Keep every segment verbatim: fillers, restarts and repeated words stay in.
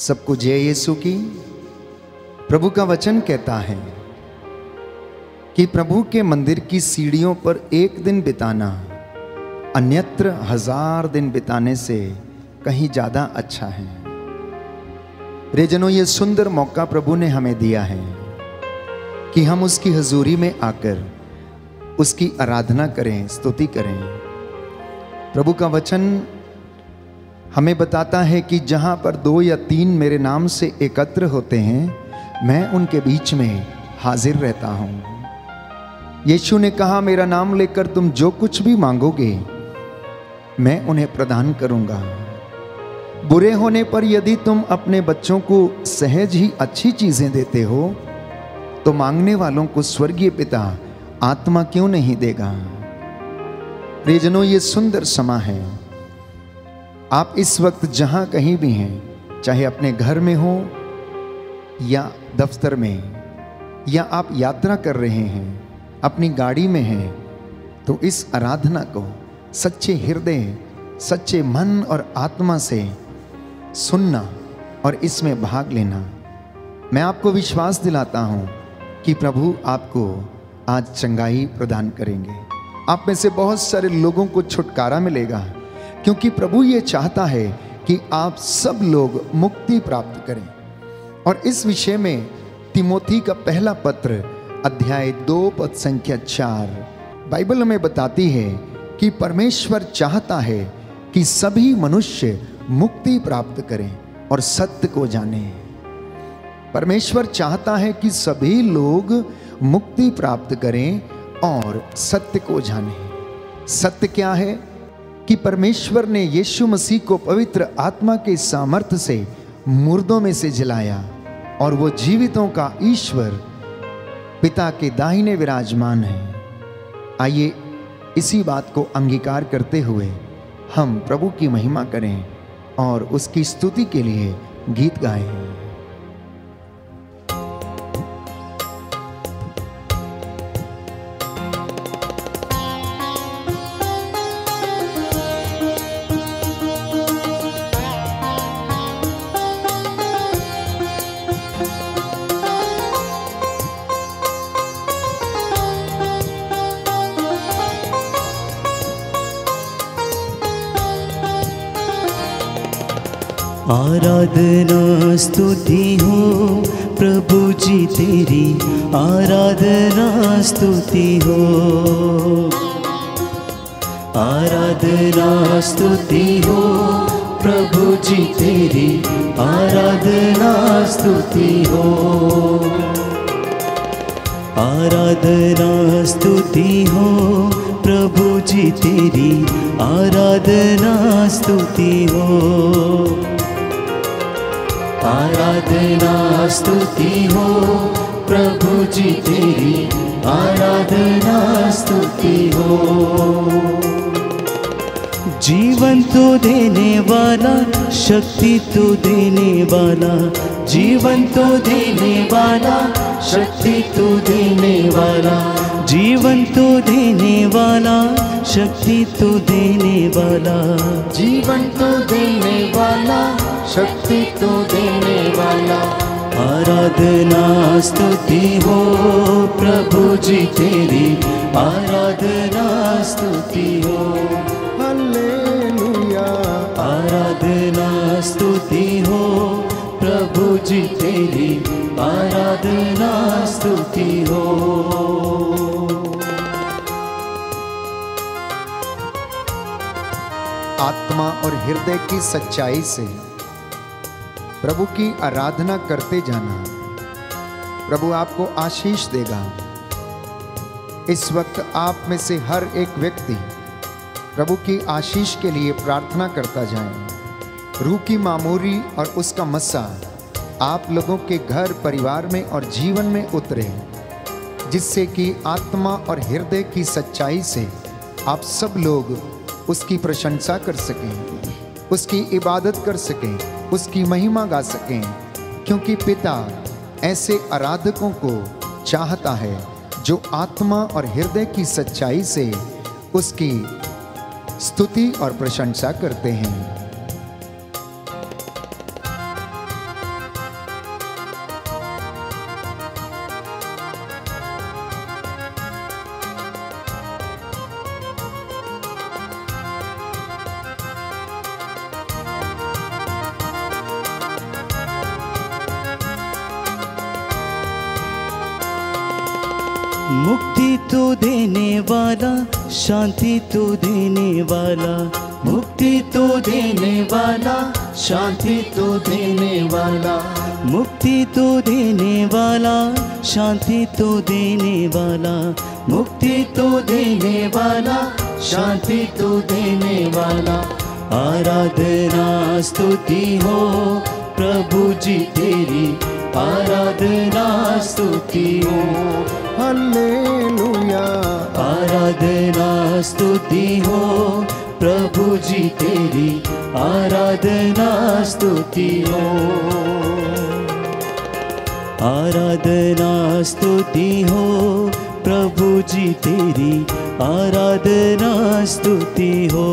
सबको जय यीशु की। प्रभु का वचन कहता है कि प्रभु के मंदिर की सीढ़ियों पर एक दिन बिताना अन्यत्र हजार दिन बिताने से कहीं ज्यादा अच्छा है। प्रियजनों, ये सुंदर मौका प्रभु ने हमें दिया है कि हम उसकी हजूरी में आकर उसकी आराधना करें, स्तुति करें। प्रभु का वचन हमें बताता है कि जहां पर दो या तीन मेरे नाम से एकत्र होते हैं, मैं उनके बीच में हाजिर रहता हूं। यीशु ने कहा, मेरा नाम लेकर तुम जो कुछ भी मांगोगे मैं उन्हें प्रदान करूंगा। बुरे होने पर यदि तुम अपने बच्चों को सहज ही अच्छी चीजें देते हो तो मांगने वालों को स्वर्गीय पिता आत्मा क्यों नहीं देगा। प्रियजनों, ये सुंदर समय है। आप इस वक्त जहां कहीं भी हैं, चाहे अपने घर में हो या दफ्तर में, या आप यात्रा कर रहे हैं, अपनी गाड़ी में हैं, तो इस आराधना को सच्चे हृदय, सच्चे मन और आत्मा से सुनना और इसमें भाग लेना। मैं आपको विश्वास दिलाता हूं कि प्रभु आपको आज चंगाई प्रदान करेंगे। आप में से बहुत सारे लोगों को छुटकारा मिलेगा, क्योंकि प्रभु ये चाहता है कि आप सब लोग मुक्ति प्राप्त करें। और इस विषय में तिमोथी का पहला पत्र अध्याय दो पद संख्या चार बाइबल हमें बताती है कि परमेश्वर चाहता है कि सभी मनुष्य मुक्ति प्राप्त करें और सत्य को जानें। परमेश्वर चाहता है कि सभी लोग मुक्ति प्राप्त करें और सत्य को जानें। सत्य क्या है? कि परमेश्वर ने यीशु मसीह को पवित्र आत्मा के सामर्थ्य से मुर्दों में से जिलाया और वो जीवितों का ईश्वर पिता के दाहिने विराजमान है। आइए इसी बात को अंगीकार करते हुए हम प्रभु की महिमा करें और उसकी स्तुति के लिए गीत गाएं। आराधना स्तुति हो प्रभु जी तेरी, आराधना स्तुति हो। आराधना स्तुति हो प्रभु जी तेरी, आराधना स्तुति हो। आराधना स्तुति हो प्रभु जी तेरी, आराधना स्तुति हो। आराधना स्तुति हो प्रभु जी तेरी, आराधना स्तुति हो। जीवन तो देने वाला, शक्ति तो देने वाला, जीवन तो देने वाला, शक्ति तो देने वाला, जीवन तो देने वाला, शक्ति तो देने वाला, जीवन तो देने वाला, शक्ति तो देने वाला। आराधना स्तुति हो प्रभु जी तेरी, आराधना स्तुति हो। हालेलुया। आराधना स्तुति हो प्रभु जी तेरी, आराधना स्तुति हो। आत्मा और हृदय की सच्चाई से प्रभु की आराधना करते जाना, प्रभु आपको आशीष देगा। इस वक्त आप में से हर एक व्यक्ति प्रभु की आशीष के लिए प्रार्थना करता जाए। रूह की मामूरी और उसका मस्सा आप लोगों के घर, परिवार में और जीवन में उतरे, जिससे कि आत्मा और हृदय की सच्चाई से आप सब लोग उसकी प्रशंसा कर सकें, उसकी इबादत कर सकें, उसकी महिमा गा सकें। क्योंकि पिता ऐसे आराधकों को चाहता है जो आत्मा और हृदय की सच्चाई से उसकी स्तुति और प्रशंसा करते हैं। मुक्ति तू देने वाला, शांति तू देने वाला, मुक्ति तू देने वाला, शांति तू देने वाला, मुक्ति तू देने वाला, शांति तू देने वाला, मुक्ति तू देने वाला, शांति तू देने वाला। आराधना स्तुति हो प्रभु जी तेरी, आराधना स्तुति हो, हालेलुया। आराधना स्तुति हो प्रभु जी तेरी, आराधना स्तुति हो, आराधना स्तुति हो प्रभु जी तेरी, आराधना स्तुति हो,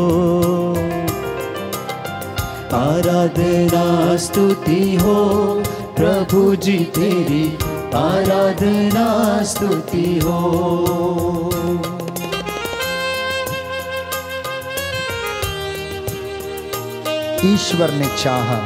आराधना स्तुति हो प्रभु जी तेरी, आराधना स्तुति हो। ईश्वर ने चाहा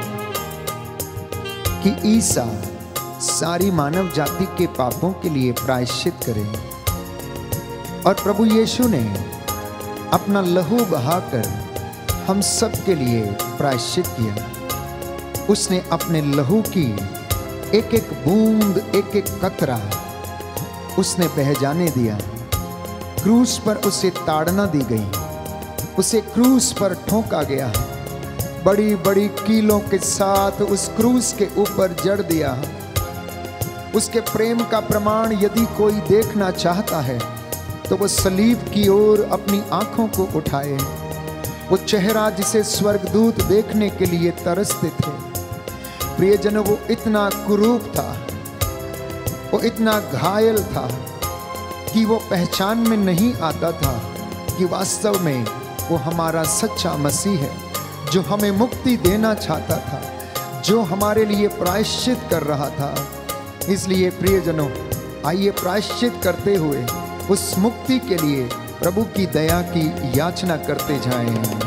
कि ईसा सारी मानव जाति के पापों के लिए प्रायश्चित करें, और प्रभु यीशु ने अपना लहू बहाकर हम सब के लिए प्रायश्चित किया। उसने अपने लहू की एक एक बूंद, एक एक कतरा उसने बह जाने दिया। क्रूस पर उसे ताड़ना दी गई, उसे क्रूस पर ठोका गया, बड़ी बड़ी कीलों के साथ उस क्रूस के ऊपर जड़ दिया। उसके प्रेम का प्रमाण यदि कोई देखना चाहता है तो वो सलीब की ओर अपनी आंखों को उठाए। वो चेहरा जिसे स्वर्गदूत देखने के लिए तरसते थे। प्रियजनों, वो इतना कुरूप था, वो इतना घायल था कि वो पहचान में नहीं आता था कि वास्तव में वो हमारा सच्चा मसीह है, जो हमें मुक्ति देना चाहता था, जो हमारे लिए प्रायश्चित कर रहा था। इसलिए प्रियजनों, आइए प्रायश्चित करते हुए उस मुक्ति के लिए प्रभु की दया की याचना करते जाएं।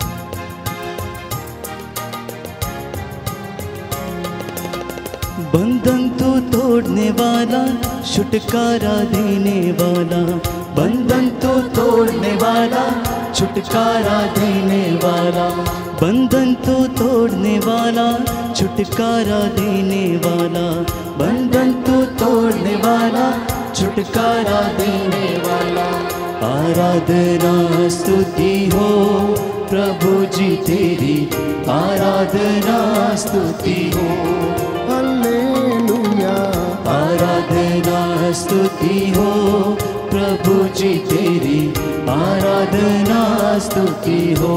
बंधन तो तोड़ने वाला, छुटकारा देने वाला, बंधन तो तोड़ने वाला, छुटकारा देने वाला, बंधन तो तोड़ने वाला, छुटकारा देने वाला, बंधन तो तोड़ने वाला, छुटकारा देने वाला। आराधना स्तुति हो प्रभु जी तेरी, आराधना स्तुति हो, हालेलुया। आराधना स्तुति हो प्रभु जी तेरी, आराधना स्तुति हो,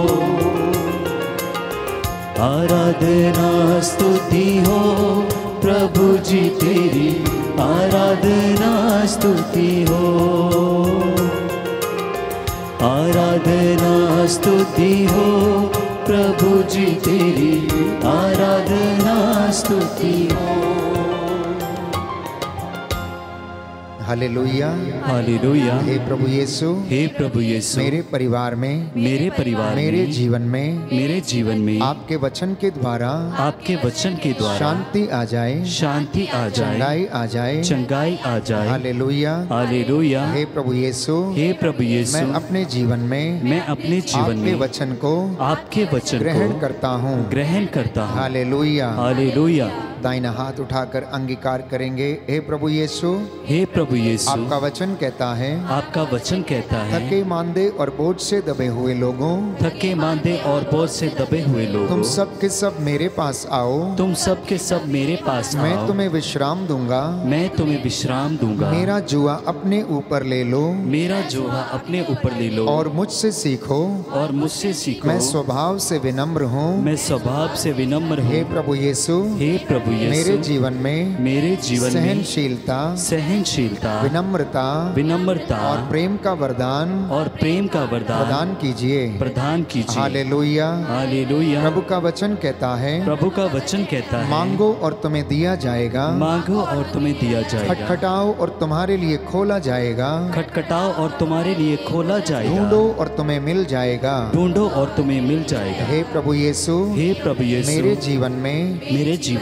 आराधना स्तुति हो प्रभु जी तेरी, आराधना स्तुति हो, आराधना स्तुति हो प्रभु जी तेरी, आराधना स्तुति हो। Hallelujah, hallelujah. हे प्रभु यीशु, हे प्रभु यीशु, मेरे परिवार में, मेरे परिवार मेरे में, जीवन में, मेरे जीवन में आपके वचन के द्वारा, आपके वचन के द्वारा शांति आ जाए, शांति आ जाए, चंगाई आ जाए, चंगाई आ जाए। Hallelujah, hallelujah. हे प्रभु यीशु, हे प्रभु यीशु, मैं अपने जीवन में, मैं अपने जीवन आपके में वचन को, आपके वचन ग्रहण को करता हूँ, ग्रहण करता हूँ। हालेलुया। हालेलुया। दाहिना हाथ उठाकर अंगीकार करेंगे। हे प्रभु यीशु, हे प्रभु यीशु, आपका वचन कहता है, आपका वचन कहता है, थके मांदे और बोझ से दबे हुए लोगों, थके मांदे और बोझ से दबे हुए लोगों, तुम सब के सब मेरे पास आओ, तुम सब के सब मेरे पास मैं आओ, तुम्हें विश्राम दूंगा, मैं तुम्हें विश्राम दूंगा। मेरा जुआ अपने ऊपर ले लो, मेरा जोहा अपने ऊपर ले लो, और मुझसे सीखो, और मुझसे सीखो। मैं स्वभाव से विनम्र हूँ। मैं स्वभाव से विनम्र हूँ। हे प्रभु यीशु, हे प्रभु यीशु, मेरे जीवन में, मेरे जीवन में सहनशीलता, सहनशीलता, विनम्रता विनम्रता और प्रेम का वरदान और प्रेम का वरदान प्रदान कीजिए। प्रदान कीजिए। हालेलुया। हालेलुया। प्रभु का वचन कहता है, प्रभु का वचन कहता है, मांगो और तुम्हें दिया जाएगा, मांगो और तुम्हें दिया जाएगा, खटखटाओ और तुम्हारे लिए खोला जाएगा, खटखटाओ और तुम्हारे लिए खोला जाएगा, ढूंढो और तुम्हें मिल जाएगा, ढूंढो और तुम्हें मिल जाएगा। हे प्रभु यीशु, हे प्रभु यीशु, मेरे जीवन में मेरे जीवन में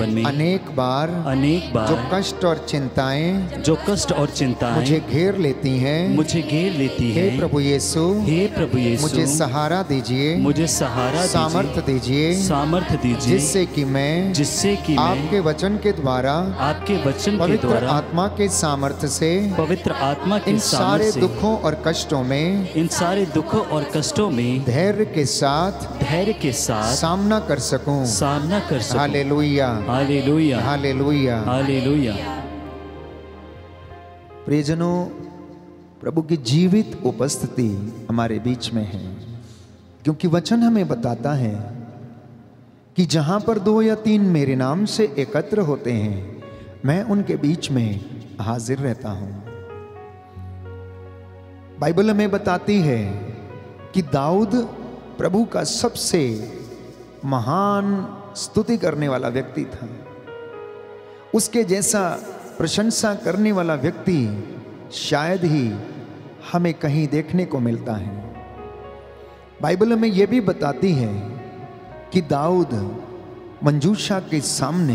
अनेक बार अनेक जो बार कष्ट और चिंताएं जो कष्ट और चिंताएं मुझे घेर लेती हैं, मुझे घेर लेती हे हैं, प्रभु यीशु हे प्रभु यीशु मुझे सहारा दीजिए, मुझे सहारा सामर्थ्य दीजिए, दीजिए, सामर्थ्य दीजिए, जिससे कि मैं जिससे कि मैं आपके वचन के द्वारा आपके वचन के पवित्र द्वारा आत्मा के सामर्थ्य से पवित्र आत्मा के इन सामर्थ्य सारे से दुखों और कष्टों में इन सारे दुखों और कष्टों में धैर्य के साथ धैर्य के साथ सामना कर सकूं। सामना कर सकूं। Hallelujah, hallelujah, hallelujah. हालेलुया। प्रियजनों, प्रभु की जीवित उपस्थिति हमारे बीच में है, क्योंकि वचन हमें बताता है कि जहां पर दो या तीन मेरे नाम से एकत्र होते हैं, मैं उनके बीच में हाजिर रहता हूं। बाइबल हमें बताती है कि दाऊद प्रभु का सबसे महान स्तुति करने वाला व्यक्ति था। उसके जैसा प्रशंसा करने वाला व्यक्ति शायद ही हमें कहीं देखने को मिलता है। बाइबल हमें यह भी बताती है कि दाऊद मंजूषा के सामने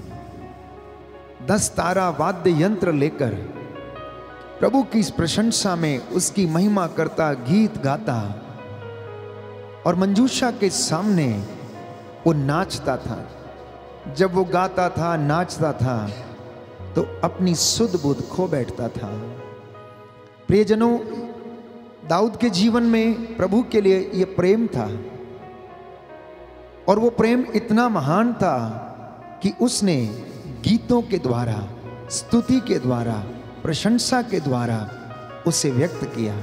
दस तारा वाद्य यंत्र लेकर प्रभु की इस प्रशंसा में उसकी महिमा करता, गीत गाता, और मंजूषा के सामने वो नाचता था। जब वो गाता था, नाचता था, तो अपनी सुध बुध खो बैठता था। प्रियजनों, दाऊद के जीवन में प्रभु के लिए ये प्रेम था, और वो प्रेम इतना महान था कि उसने गीतों के द्वारा, स्तुति के द्वारा, प्रशंसा के द्वारा उसे व्यक्त किया।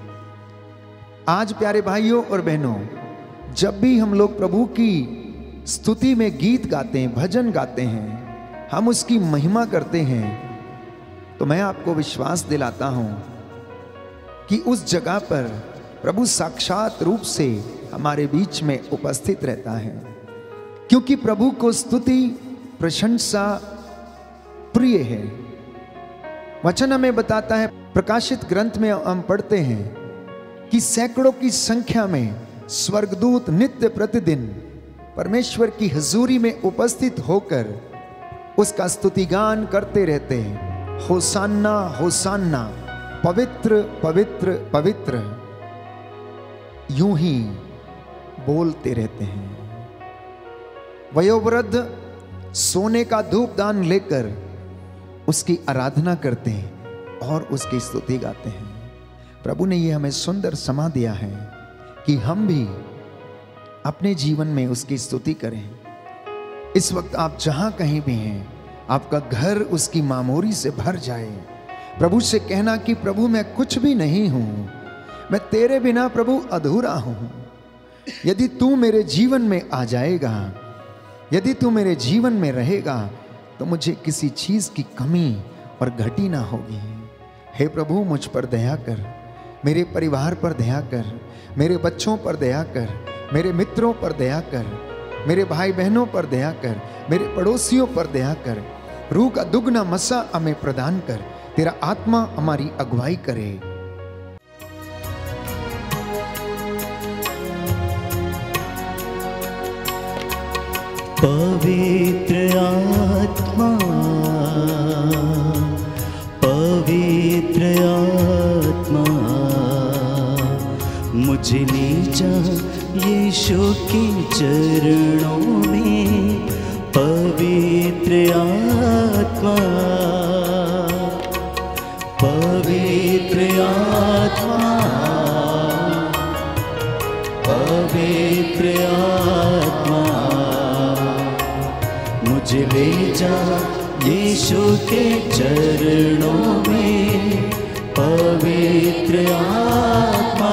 आज प्यारे भाइयों और बहनों, जब भी हम लोग प्रभु की स्तुति में गीत गाते हैं, भजन गाते हैं, हम उसकी महिमा करते हैं, तो मैं आपको विश्वास दिलाता हूं कि उस जगह पर प्रभु साक्षात रूप से हमारे बीच में उपस्थित रहता है। क्योंकि प्रभु को स्तुति, प्रशंसा प्रिय है। वचन हमें बताता है, प्रकाशित ग्रंथ में हम पढ़ते हैं कि सैकड़ों की संख्या में स्वर्गदूत नित्य प्रतिदिन परमेश्वर की हुजूरी में उपस्थित होकर उसका स्तुतिगान करते रहते हैं। होसान्ना, होसान्ना, पवित्र पवित्र पवित्र, यूं ही बोलते रहते हैं। वयोवृद्ध सोने का धूपदान लेकर उसकी आराधना करते हैं और उसकी स्तुति गाते हैं। प्रभु ने यह हमें सुंदर समा दिया है कि हम भी अपने जीवन में उसकी स्तुति करें। इस वक्त आप जहां कहीं भी हैं, आपका घर उसकी मामोरी से भर जाए। प्रभु से कहना कि प्रभु मैं कुछ भी नहीं हूं, मैं तेरे बिना प्रभु अधूरा हूं। यदि तू मेरे जीवन में आ जाएगा, यदि तू मेरे जीवन में रहेगा, तो मुझे किसी चीज की कमी और घटी ना होगी। हे प्रभु, मुझ पर दया कर, मेरे परिवार पर दया कर, मेरे बच्चों पर दया कर, मेरे मित्रों पर दया कर, मेरे भाई बहनों पर दया कर, मेरे पड़ोसियों पर दया कर। रूह का दुगना मसा हमें प्रदान कर, तेरा आत्मा हमारी अगुवाई करे। पवित्र आत्मा, पवित्र आत्मा, मुझे ले जा यीशु के चरणों में। पवित्र आत्मा, पवित्र आत्मा, पवित्र आत्मा, मुझे ले जा यीशु के चरणों में। पवित्र आत्मा,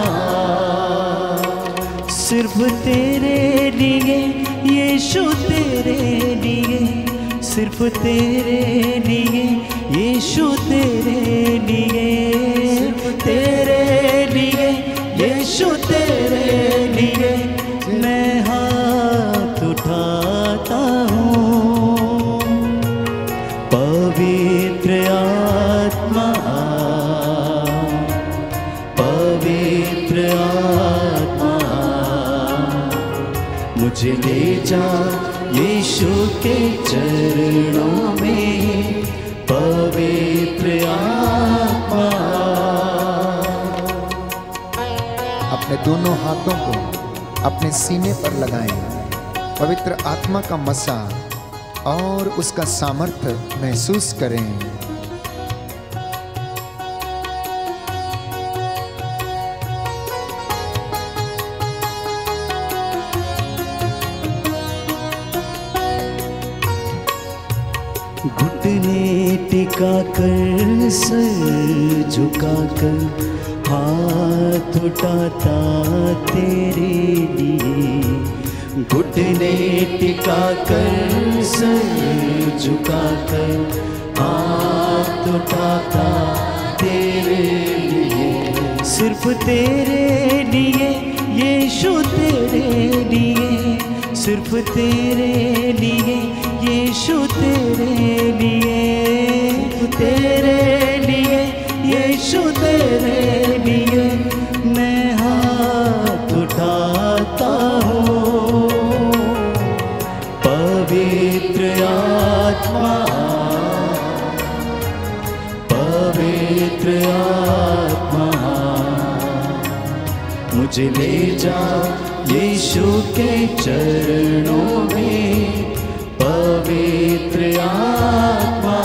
सिर्फ तेरे लिए यीशु, तेरे लिए, सिर्फ तेरे लिए यीशु, तेरे लिए, सिर्फ तेरे लिए यीशु, तेरे लिए मैं हाथ उठाता हूँ। पवित्र आत्मा, पवित्र आत्मा, मुझे ले जा यीशु के चरणों में पवित्र आत्मा। अपने दोनों हाथों को अपने सीने पर लगाएं। पवित्र आत्मा का मसा और उसका सामर्थ्य महसूस करें। घुटने टिका कर सर झुका कर हाथ उठाता तेरे लिए। घुटने टिका कर सर झुका कर हाथ उठाता तेरे लिए। सिर्फ तेरे लिए यीशु तेरे लिए, सिर्फ तेरे लिए यीशु तेरे लिए, तेरे लिए यीशु तेरे लिए मैं हाथ उठाता हूँ। पवित्र आत्मा, पवित्र आत्मा मुझे ले जा यीशु के चरणों में। पवित्र आत्मा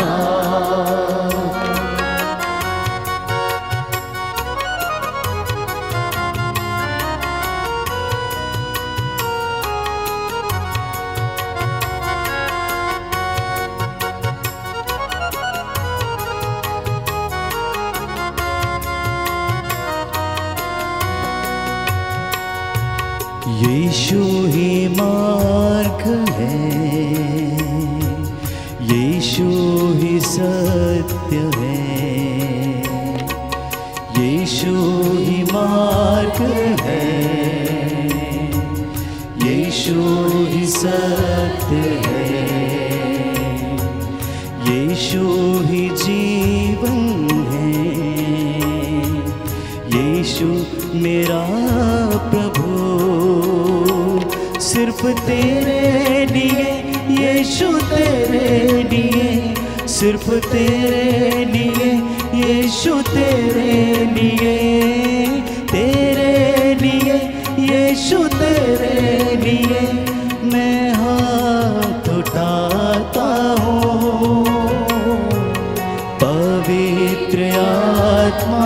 यीशु ही मार्ग है, यीशु ही सत्य है, यीशु ही मार्ग है, यीशु ही सत्य है, यीशु ही जीवन है, यीशु मेरा प्रभु। सिर्फ तेरे लिए यीशु तेरे लिए, सिर्फ तेरे लिए यीशु तेरे लिए, तेरे लिए यीशु तेरे लिए मैं हाथ उठाता हूँ। पवित्र आत्मा,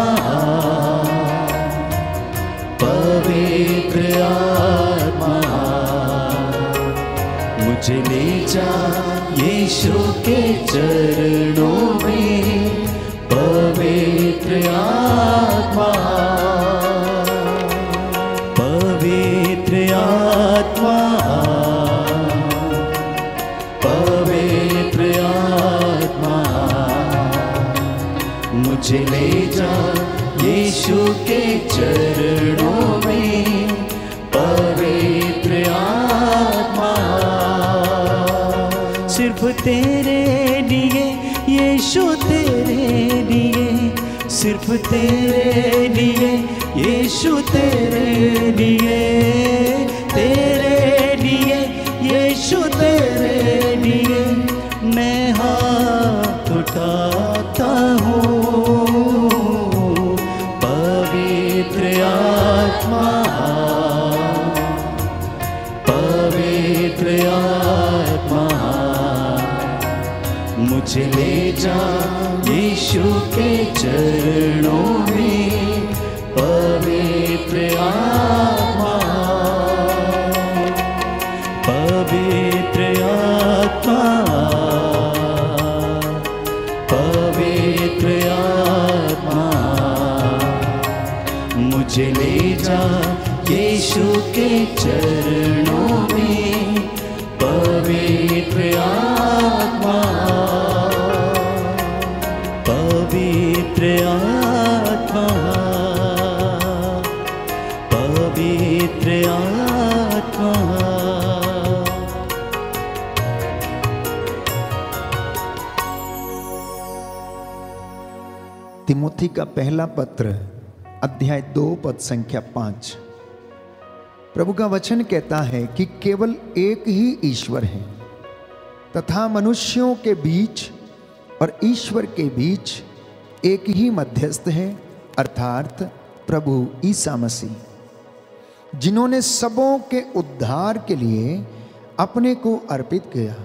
पवित्र आत्मा मुझे ले जा यीशु के चरणों में। पवित्र आत्मा, पवित्र आत्मा, पवित्र आत्मा मुझे ले जा यीशु के चरणों में। पवित्र आत्मा सिर्फ तेरे लिए यीशु तेरे लिए, सिर्फ तेरे लिए यीशु तेरे लिए, तेरे लिए यीशु तेरे लिए मैं हाथ उठाता हूँ। पवित्र आत्मा, पवित्र आत्मा मुझे ले जा यीशु के चरणों में। पवित्र आत्मा, पवित्र आत्मा, पवित्र आत्मा मुझे ले जा यीशु के चरणों में। पवित्र आत्मा, पवित्र आत्मा, पवित्र आत्मा। तिमोथी का पहला पत्र अध्याय दो पद संख्या पांच। प्रभु का वचन कहता है कि केवल एक ही ईश्वर है तथा मनुष्यों के बीच और ईश्वर के बीच एक ही मध्यस्थ है, अर्थात प्रभु ईसा मसीह, जिन्होंने सबों के उद्धार के लिए अपने को अर्पित किया।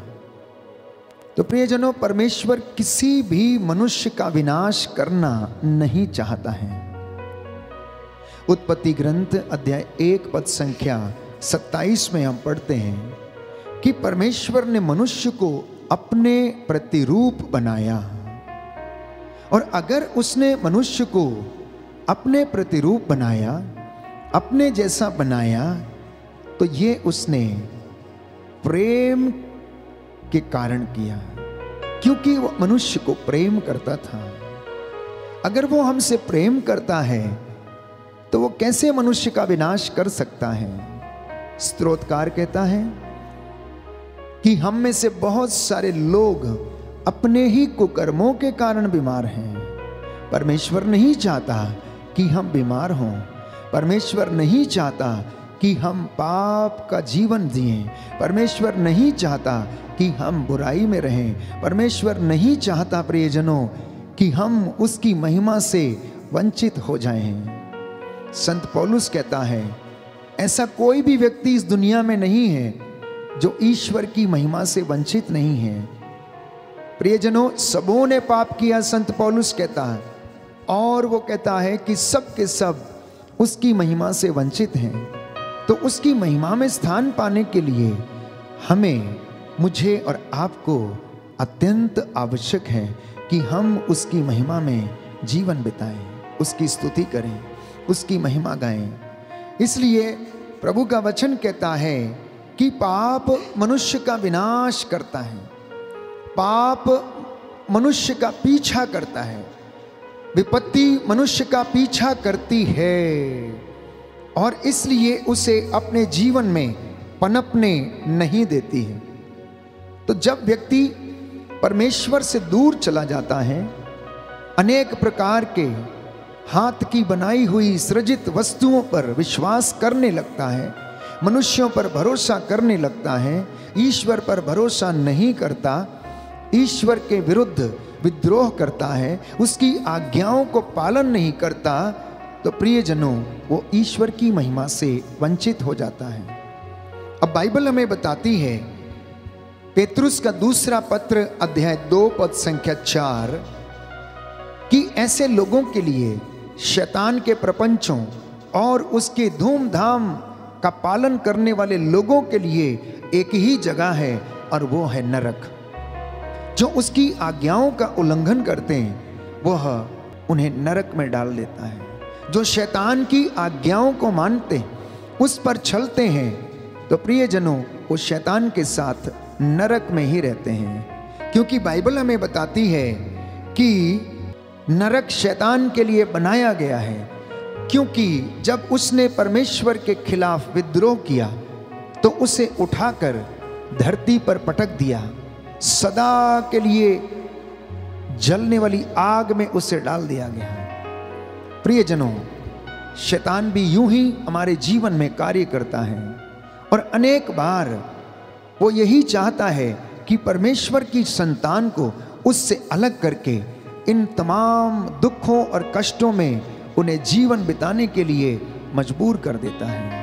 तो प्रियजनों, परमेश्वर किसी भी मनुष्य का विनाश करना नहीं चाहता है। उत्पत्ति ग्रंथ अध्याय एक पद संख्या सत्ताईस में हम पढ़ते हैं कि परमेश्वर ने मनुष्य को अपने प्रतिरूप बनाया, और अगर उसने मनुष्य को अपने प्रतिरूप बनाया, अपने जैसा बनाया, तो ये उसने प्रेम के कारण किया, क्योंकि वो मनुष्य को प्रेम करता था। अगर वो हमसे प्रेम करता है तो वो कैसे मनुष्य का विनाश कर सकता है? स्तोत्रकार कहता है कि हम में से बहुत सारे लोग अपने ही कुकर्मों के कारण बीमार हैं। परमेश्वर नहीं चाहता कि हम बीमार हों। परमेश्वर नहीं चाहता कि हम पाप का जीवन जिएं। परमेश्वर नहीं चाहता कि हम बुराई में रहें। परमेश्वर नहीं चाहता प्रियजनों कि हम उसकी महिमा से वंचित हो जाएं। संत पौलुस कहता है, ऐसा कोई भी व्यक्ति इस दुनिया में नहीं है जो ईश्वर की महिमा से वंचित नहीं है। प्रियजनों, सबों ने पाप किया, संत पौलुस कहता है, और वो कहता है कि सब के सब उसकी महिमा से वंचित हैं। तो उसकी महिमा में स्थान पाने के लिए हमें, मुझे और आपको अत्यंत आवश्यक है कि हम उसकी महिमा में जीवन बिताएं, उसकी स्तुति करें, उसकी महिमा गाएं। इसलिए प्रभु का वचन कहता है कि पाप मनुष्य का विनाश करता है, पाप मनुष्य का पीछा करता है, विपत्ति मनुष्य का पीछा करती है, और इसलिए उसे अपने जीवन में पनपने नहीं देती है। तो जब व्यक्ति परमेश्वर से दूर चला जाता है, अनेक प्रकार के हाथ की बनाई हुई सृजित वस्तुओं पर विश्वास करने लगता है, मनुष्यों पर भरोसा करने लगता है, ईश्वर पर भरोसा नहीं करता, ईश्वर के विरुद्ध विद्रोह करता है, उसकी आज्ञाओं को पालन नहीं करता, तो प्रियजनों, वो ईश्वर की महिमा से वंचित हो जाता है। अब बाइबल हमें बताती है, पेतरुस का दूसरा पत्र अध्याय दो पद संख्या चार, कि ऐसे लोगों के लिए शैतान के प्रपंचों और उसके धूमधाम का पालन करने वाले लोगों के लिए एक ही जगह है, और वो है नरक। जो उसकी आज्ञाओं का उल्लंघन करते हैं वह उन्हें नरक में डाल देता है। जो शैतान की आज्ञाओं को मानते हैं, उस पर चलते हैं, तो प्रियजनों, वो शैतान के साथ नरक में ही रहते हैं। क्योंकि बाइबल हमें बताती है कि नरक शैतान के लिए बनाया गया है, क्योंकि जब उसने परमेश्वर के खिलाफ विद्रोह किया तो उसे उठाकर धरती पर पटक दिया, सदा के लिए जलने वाली आग में उसे डाल दिया गया। प्रियजनों, शैतान भी यूं ही हमारे जीवन में कार्य करता है, और अनेक बार वो यही चाहता है कि परमेश्वर की संतान को उससे अलग करके इन तमाम दुखों और कष्टों में उन्हें जीवन बिताने के लिए मजबूर कर देता है।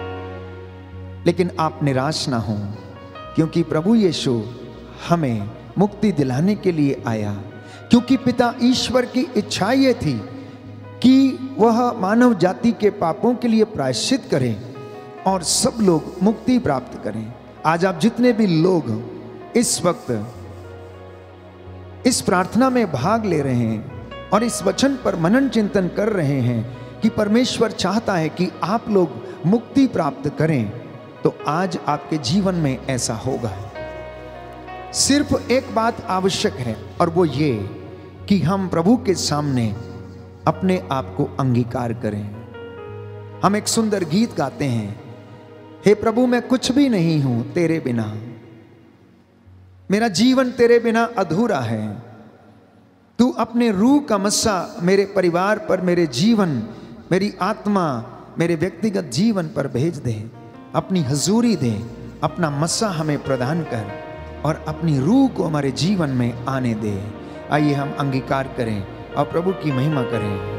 लेकिन आप निराश ना हो, क्योंकि प्रभु यीशु हमें मुक्ति दिलाने के लिए आया। क्योंकि पिता ईश्वर की इच्छा ये थी कि वह मानव जाति के पापों के लिए प्रायश्चित करें और सब लोग मुक्ति प्राप्त करें। आज आप जितने भी लोग इस वक्त इस प्रार्थना में भाग ले रहे हैं और इस वचन पर मनन चिंतन कर रहे हैं कि परमेश्वर चाहता है कि आप लोग मुक्ति प्राप्त करें, तो आज आपके जीवन में ऐसा होगा। सिर्फ एक बात आवश्यक है, और वो ये कि हम प्रभु के सामने अपने आप को अंगीकार करें। हम एक सुंदर गीत गाते हैं, हे प्रभु मैं कुछ भी नहीं हूं तेरे बिना, मेरा जीवन तेरे बिना अधूरा है। तू अपने रूह का मस्सा मेरे परिवार पर, मेरे जीवन, मेरी आत्मा, मेरे व्यक्तिगत जीवन पर भेज दे। अपनी हजूरी दे, अपना मस्सा हमें प्रदान कर। और अपनी रूह को हमारे जीवन में आने दे। आइए हम अंगीकार करें और प्रभु की महिमा करें।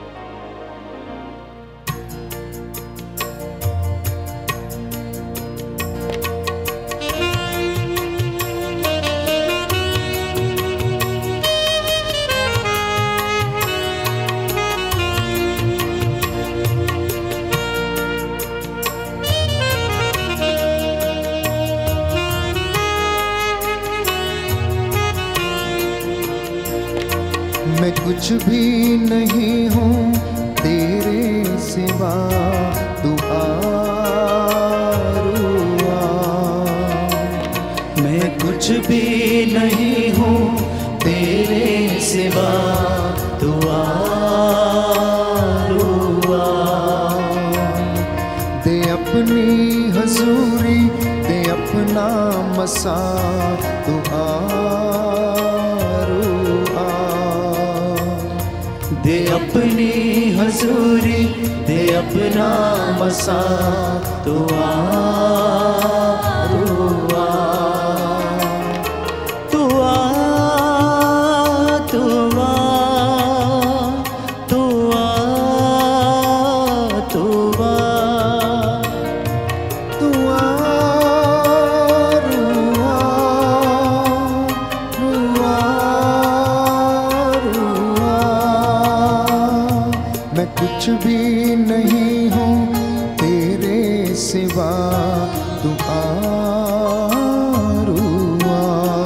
मैं कुछ भी नहीं हूँ तेरे सिवा, तू आरुआ। मैं कुछ भी नहीं हूँ तेरे सिवा, तू आरुआ। दे अपनी हजूरी, दे अपना मसा, तू आरुआ। दे अपनी हजूरी, दे अपना मसा, तू आरुआ। तू आ, तू आ, तू आ, तू आ, तू आरुआ, रुआ, रुआ। मैं कुछ भी नहीं हूँ तेरे सिवा, तू आरुआ।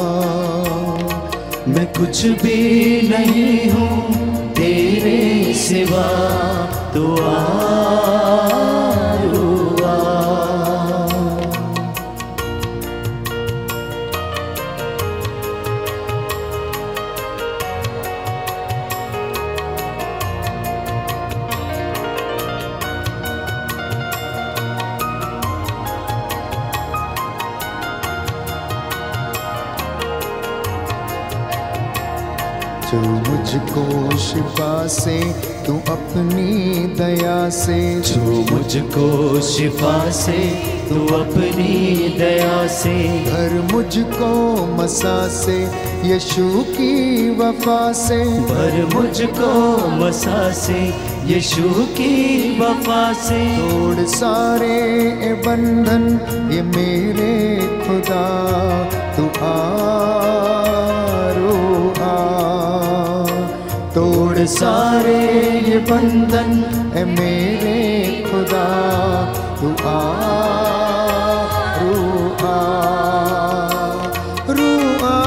मैं कुछ भी नहीं हूँ तेरे सिवा, तू आरुआ। जो मुझको शिफा से, तू अपनी दया से, जो मुझको शिफा से, तू अपनी दया से, भर मुझको मसा से, यीशु की वफा से, भर मुझको मसा से, यीशु की वफा से। तोड़ सारे ए बंधन ये मेरे खुदा, तू आरुआ। तोड़ सारे ये बंधन ए मेरे खुदा, तू आरुआ। रुआ,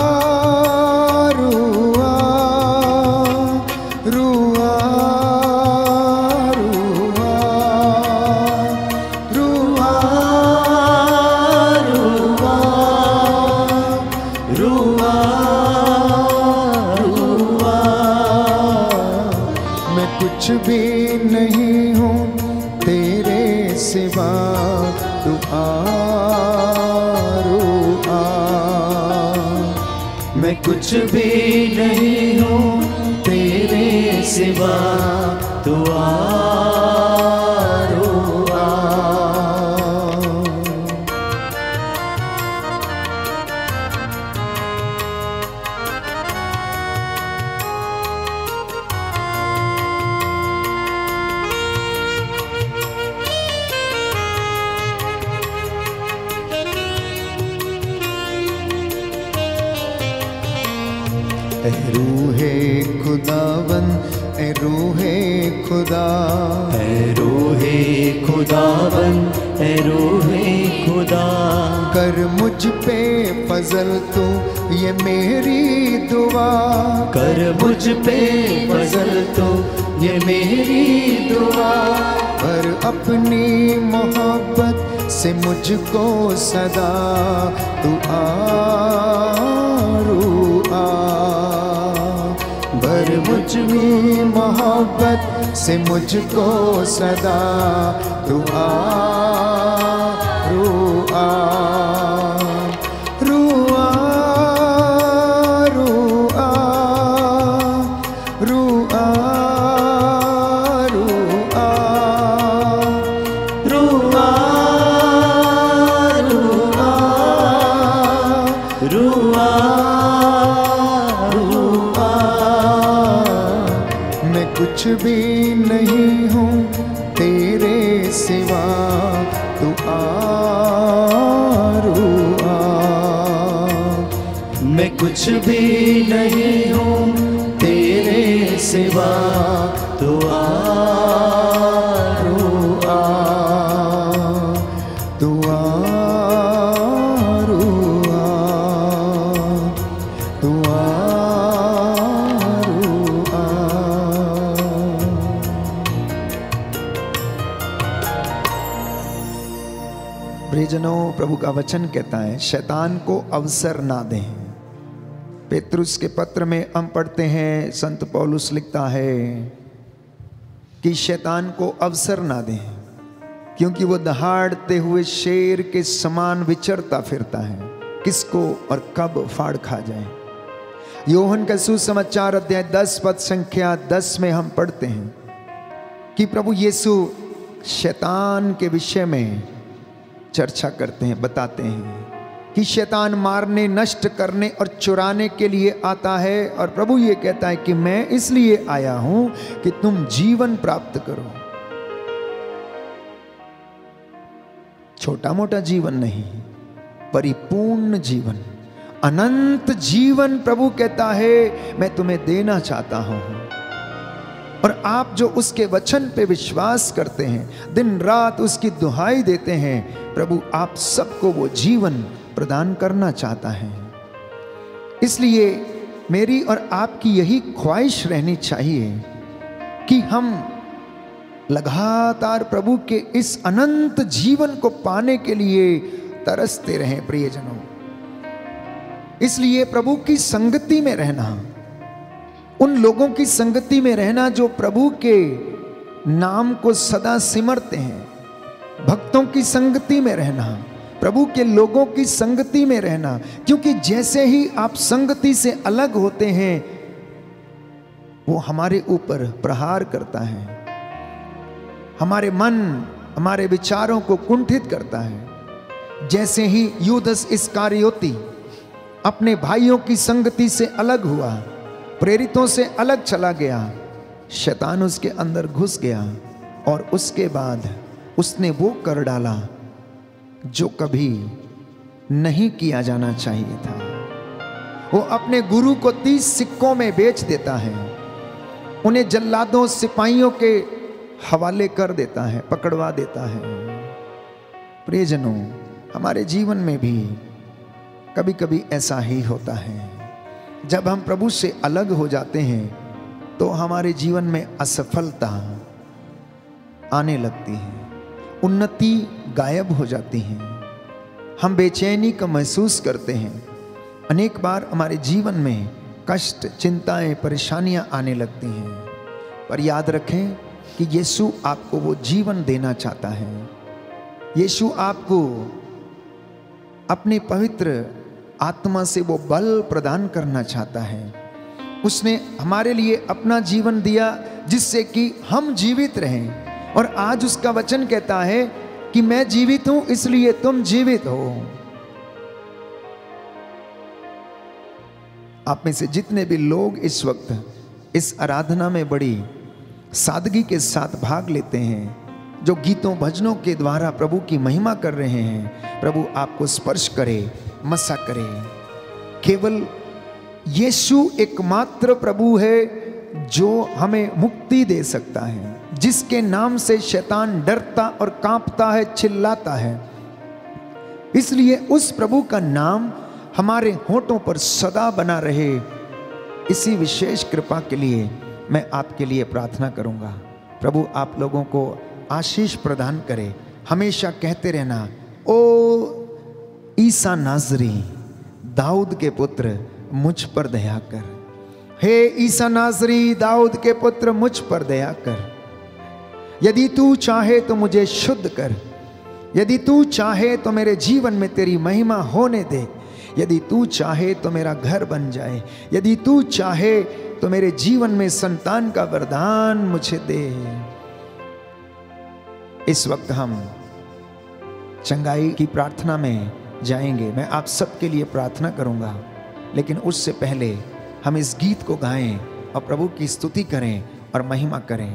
रुआ, रुआ, रुआ, रुआ, रुआ, रुआ। मैं कुछ भी नहीं हूँ तेरे सिवा, तू आरुआ। मैं कुछ भी नहीं हूँ तेरे सिवा, तू आरुआ। ए रूहे खुदावन, ए रूहे खुदा, ए रूहे खुदावन, ए रूहे खुदा। कर मुझ पे फजल तू ये मेरी दुआ, कर मुझ पे फजल तो ये मेरी दुआ। पर अपनी मोहब्बत से मुझको सदा, तू आरुआ। भर मुझ में मोहब्बत से मुझको सदा, तू आरुआ। रुआ, रुआ, रुआ, रुआ, रुआ, रुआ, भी नहीं हूँ तेरे सिवा, तू आरू आ। मैं कुछ भी नहीं हूँ तेरे सिवा, तू आरू आ, तू आरू आ, तू आरू आ। प्रियजनों, प्रभु का वचन कहता है शैतान को अवसर ना दें। पेतरुस के पत्र में हम पढ़ते हैं, संत पौलुस लिखता है कि शैतान को अवसर ना दें, क्योंकि वो दहाड़ते हुए शेर के समान विचरता फिरता है, किसको और कब फाड़ खा जाए। योहन का सुसमाचार अध्याय दस पद संख्या दस में हम पढ़ते हैं कि प्रभु यीशु शैतान के विषय में चर्चा करते हैं, बताते हैं कि शैतान मारने, नष्ट करने और चुराने के लिए आता है, और प्रभु ये कहता है कि मैं इसलिए आया हूं कि तुम जीवन प्राप्त करो। छोटा मोटा जीवन नहीं, परिपूर्ण जीवन, अनंत जीवन प्रभु कहता है मैं तुम्हें देना चाहता हूं। और आप जो उसके वचन पे विश्वास करते हैं, दिन रात उसकी दुहाई देते हैं, प्रभु आप सबको वो जीवन प्रदान करना चाहता है। इसलिए मेरी और आपकी यही ख्वाहिश रहनी चाहिए कि हम लगातार प्रभु के इस अनंत जीवन को पाने के लिए तरसते रहें। प्रियजनों, इसलिए प्रभु की संगति में रहना, उन लोगों की संगति में रहना जो प्रभु के नाम को सदा सिमरते हैं, भक्तों की संगति में रहना, प्रभु के लोगों की संगति में रहना, क्योंकि जैसे ही आप संगति से अलग होते हैं वो हमारे ऊपर प्रहार करता है, हमारे मन, हमारे विचारों को कुंठित करता है। जैसे ही यूदस इस्करियोती अपने भाइयों की संगति से अलग हुआ, प्रेरितों से अलग चला गया, शैतान उसके अंदर घुस गया और उसके बाद उसने वो कर डाला जो कभी नहीं किया जाना चाहिए था। वो अपने गुरु को तीस सिक्कों में बेच देता है, उन्हें जल्लादों, सिपाहियों के हवाले कर देता है, पकड़वा देता है। प्रियजनों, हमारे जीवन में भी कभी कभी ऐसा ही होता है। जब हम प्रभु से अलग हो जाते हैं तो हमारे जीवन में असफलता आने लगती है, उन्नति गायब हो जाती है, हम बेचैनी का महसूस करते हैं। अनेक बार हमारे जीवन में कष्ट, चिंताएं, परेशानियां आने लगती हैं। पर याद रखें कि यीशु आपको वो जीवन देना चाहता है। यीशु आपको अपने पवित्र आत्मा से वो बल प्रदान करना चाहता है। उसने हमारे लिए अपना जीवन दिया जिससे कि हम जीवित रहें, और आज उसका वचन कहता है कि मैं जीवित हूं इसलिए तुम जीवित हो। आप में से जितने भी लोग इस वक्त इस आराधना में बड़ी सादगी के साथ भाग लेते हैं, जो गीतों भजनों के द्वारा प्रभु की महिमा कर रहे हैं, प्रभु आपको स्पर्श करे, मसा करे। केवल यीशु एकमात्र प्रभु है जो हमें मुक्ति दे सकता है, जिसके नाम से शैतान डरता और कांपता है, चिल्लाता है। इसलिए उस प्रभु का नाम हमारे होठों पर सदा बना रहे, इसी विशेष कृपा के लिए मैं आपके लिए प्रार्थना करूंगा। प्रभु आप लोगों को आशीष प्रदान करे। हमेशा कहते रहना, ओ ईसा नाजरी, दाऊद के पुत्र, मुझ पर दया कर। हे ईसा नाजरी, दाऊद के पुत्र, मुझ पर दया कर। यदि तू चाहे तो मुझे शुद्ध कर, यदि तू चाहे तो मेरे जीवन में तेरी महिमा होने दे, यदि तू चाहे तो मेरा घर बन जाए, यदि तू चाहे तो मेरे जीवन में संतान का वरदान मुझे दे। इस वक्त हम चंगाई की प्रार्थना में जाएंगे। मैं आप सबके लिए प्रार्थना करूंगा, लेकिन उससे पहले हम इस गीत को गाएं और प्रभु की स्तुति करें और महिमा करें।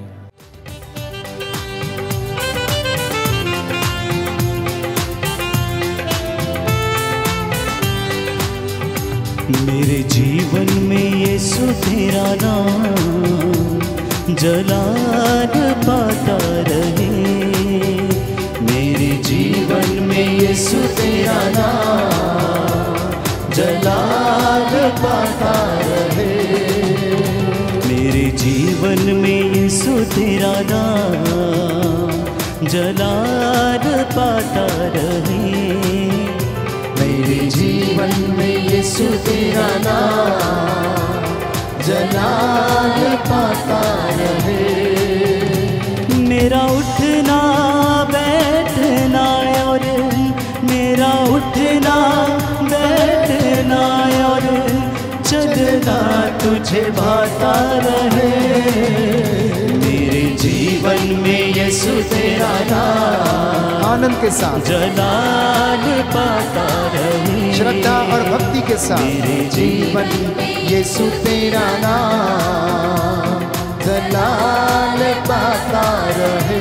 मेरे जीवन में यीशु तेरा नाम जलाल पाता रहे। मेरे जीवन में यीशु तेरा नाम जलाल पाता रहे। मेरे जीवन में यीशु तेरा नाम जलाल पाता रहे। मेरे जीवन में यीशु तेरा नाम जलाल पाता रहे। मेरा उठना बैठना और मेरा उठना बैठना और चलना तुझे भाता रहे। मेरे जीवन में यीशु तेरा नाम आनंद के साथ जलाल पाता रहे। श्रद्धा और भक्ति के साथ मेरे जीवन यीशु तेरा नाम जलाल पाता रहे।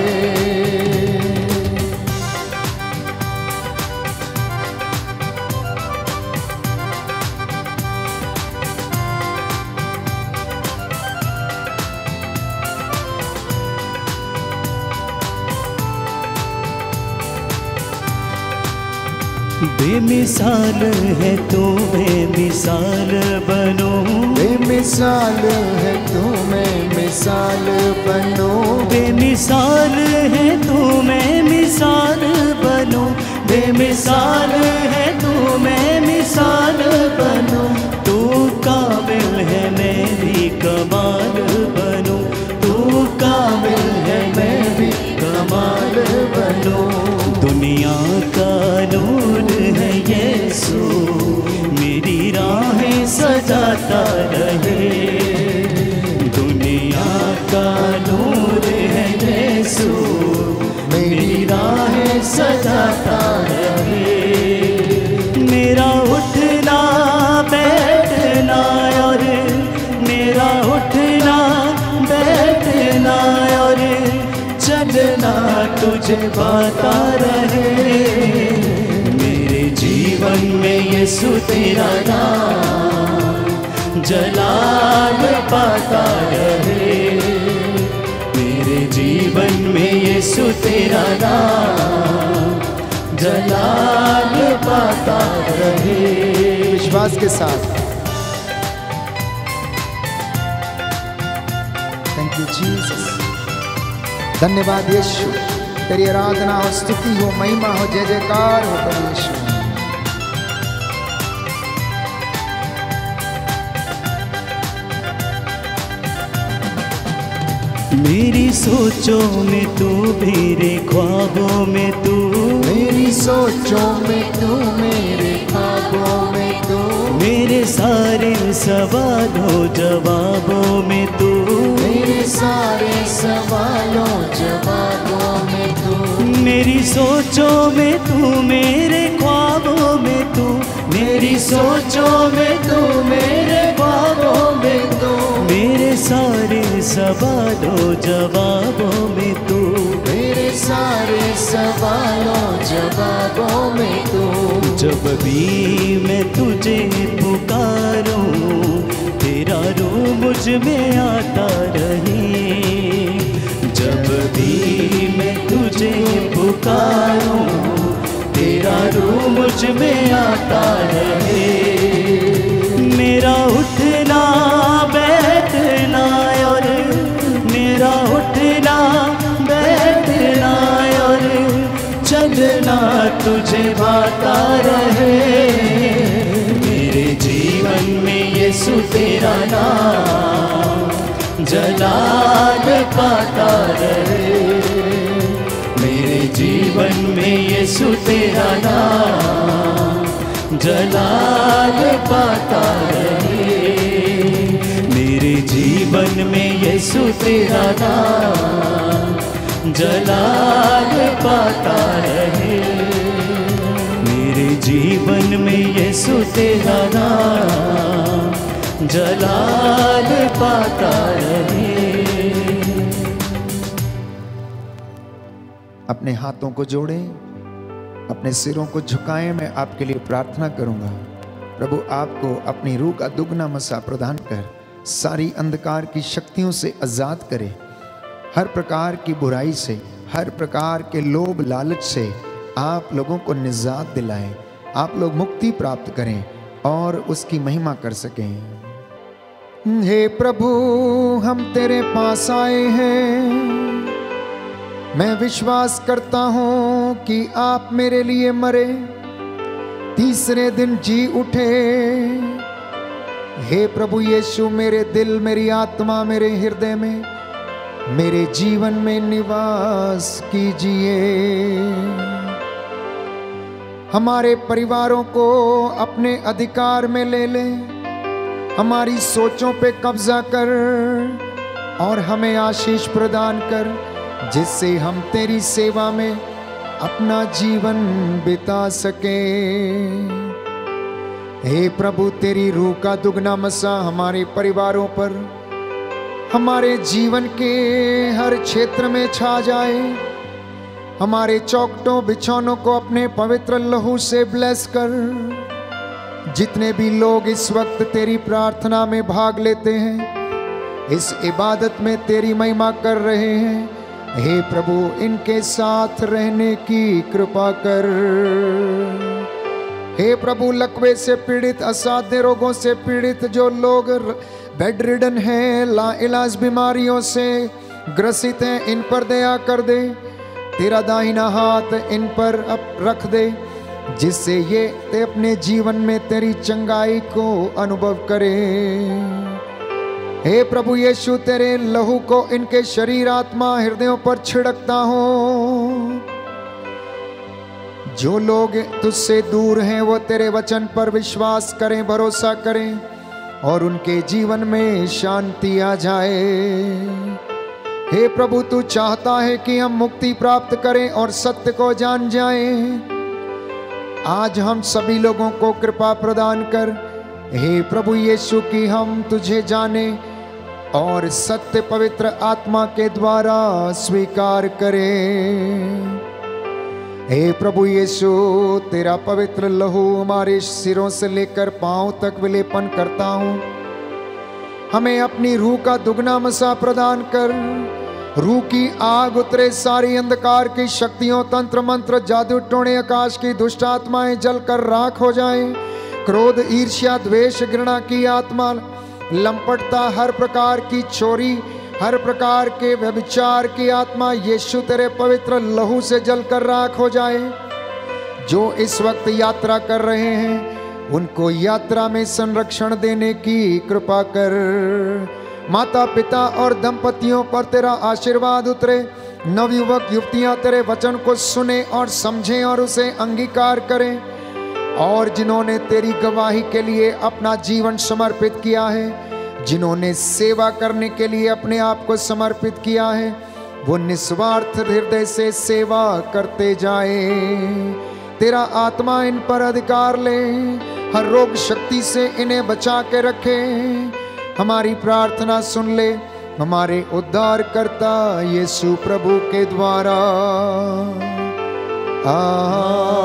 बेमिसाल है तू बेमिसाल बनो। बेमिसाल है तू मैं मिसाल बनो। बेमिसाल है तू मैं मिसाल बनो। बेमिसाल है तू मैं मिसाल बनो। तू काबिल है मैं भी कमाल बनूं। तू काबिल है मैं भी कमाल बनूं। दुनिया का नूर है यीशु मेरी राहें सजाता रहे। दुनिया का नूर है यीशु मेरी राहें सजाता रहे। मेरा उठना बैठना और मेरा उठना बैठना और चलना तुझे पाता रहे। मेरे जीवन में यीशु तेरा नाम जलाल पाता रहे। मेरे जीवन में यीशु तेरा नाम जलाल पाता रहे। विश्वास के साथ थैंक यू जीसस। धन्यवाद यीशु, तेरी आराधना हो, स्तुति हो, महिमा हो, जय जयकार हो प्रभु यीशु। मेरी सोचों में तू मेरे ख्वाबों में तू। मेरी सोचों में तू मेरे ख्वाबों में तू। मेरे सारे सवालों जवाबों में तू। मेरे सारे सवालों जवाबों में तू। मेरी सोचों में तू मेरे ख्वाबों में तू। मेरी सोचों में तू मेरे ख्वाबों में तू। मेरे सारे सवालों जवाबों में तू। मेरे सारे सवालों जवाबों में तू। जब भी मैं तुझे पुकारूं तेरा रूह मुझ में आता रहे। जब भी मैं तुझे पुकारूं तेरा रूह मुझ में आता रहे। मेरा उठना बैठना और मेरा उठना बैठना और चलना तुझे भाता रहे। मेरे जीवन में यीशु तेरा नाम जलाल पाता रहे। मेरे जीवन में यीशु तेरा नाम जलाल पाता रहे। मेरे जीवन में यीशु तेरा नाम जलाल पाता रहे। मेरे जीवन में यीशु तेरा नाम जलाल पाता रहे। अपने हाथों को जोड़ें, अपने सिरों को झुकाएं। मैं आपके लिए प्रार्थना करूंगा। प्रभु आपको अपनी रूह का दुगना मसा प्रदान कर सारी अंधकार की शक्तियों से आजाद करे, हर प्रकार की बुराई से, हर प्रकार के लोभ लालच से आप लोगों को निजात दिलाएं, आप लोग मुक्ति प्राप्त करें और उसकी महिमा कर सकें। हे प्रभु, हम तेरे पास आए हैं। मैं विश्वास करता हूं कि आप मेरे लिए मरे, तीसरे दिन जी उठे। हे प्रभु यीशु, मेरे दिल, मेरी आत्मा, मेरे हृदय में, मेरे जीवन में निवास कीजिए। हमारे परिवारों को अपने अधिकार में ले ले, हमारी सोचों पे कब्जा कर और हमें आशीष प्रदान कर, जिससे हम तेरी सेवा में अपना जीवन बिता सके। हे प्रभु, तेरी रूह का दुगना मसा हमारे परिवारों पर, हमारे जीवन के हर क्षेत्र में छा जाए। हमारे चौखटों बिछौनों को अपने पवित्र लहू से ब्लेस कर। जितने भी लोग इस वक्त तेरी प्रार्थना में भाग लेते हैं, इस इबादत में तेरी महिमा कर रहे हैं, हे प्रभु, इनके साथ रहने की कृपा कर। हे प्रभु, लकवे से पीड़ित, असाध्य रोगों से पीड़ित जो लोग बेड रिडन हैं, लाइलाज बीमारियों से ग्रसित हैं, इन पर दया कर दे। तेरा दाहिना हाथ इन पर अब रख दे, जिससे ये ते अपने जीवन में तेरी चंगाई को अनुभव करें। हे प्रभु यीशु, तेरे लहू को इनके शरीर, आत्मा, हृदयों पर छिड़कता हूं। जो लोग तुझसे दूर हैं वो तेरे वचन पर विश्वास करें, भरोसा करें और उनके जीवन में शांति आ जाए। हे प्रभु, तू चाहता है कि हम मुक्ति प्राप्त करें और सत्य को जान जाएं। आज हम सभी लोगों को कृपा प्रदान कर, हे प्रभु यीशु, कि हम तुझे जाने और सत्य पवित्र आत्मा के द्वारा स्वीकार करें। हे प्रभु यीशु, तेरा पवित्र लहू हमारे सिरों से लेकर पांव तक विलेपन करता हूं। हमें अपनी रूह का दुगना मसा प्रदान कर। रूह की आग उतरे, सारी अंधकार की शक्तियों, तंत्र मंत्र, जादू टोने, आकाश की दुष्ट आत्माएं जलकर राख हो जाएं। क्रोध, ईर्ष्या, द्वेष, घृणा की आत्मा, लंपटता, हर प्रकार की चोरी, हर प्रकार के व्यभिचार की आत्मा यीशु तेरे पवित्र लहू से जलकर राख हो जाए। जो इस वक्त यात्रा कर रहे हैं, उनको यात्रा में संरक्षण देने की कृपा कर। माता पिता और दंपतियों पर तेरा आशीर्वाद उतरे। नवयुवक युवतियां तेरे वचन को सुने और समझें और उसे अंगीकार करें। और जिन्होंने तेरी गवाही के लिए अपना जीवन समर्पित किया है, जिन्होंने सेवा करने के लिए अपने आप को समर्पित किया है, वो निस्वार्थ हृदय से सेवा करते जाए। तेरा आत्मा इन पर अधिकार ले, हर रोग शक्ति से इन्हें बचा के रखे। हमारी प्रार्थना सुन ले हमारे उद्धारकर्ता यीशु प्रभु के द्वारा। आमीन।